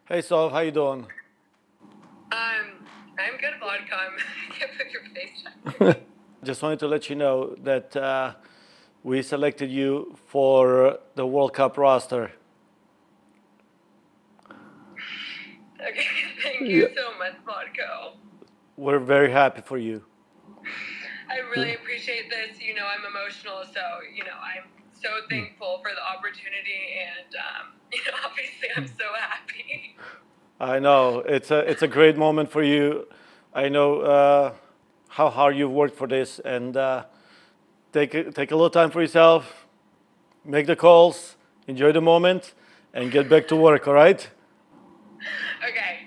Hey, Sof, how you doing? I'm good, vodka. I can't put your face down. Just wanted to let you know that we selected you for the World Cup roster. Okay, thank Yeah. you so much, vodka. We're very happy for you. I really appreciate this. I'm emotional, so I'm so thankful for the opportunity, and obviously, I'm so happy. I know it's a great moment for you. I know how hard you've worked for this, and take a little time for yourself, make the calls, enjoy the moment, and get back to work. All right? Okay,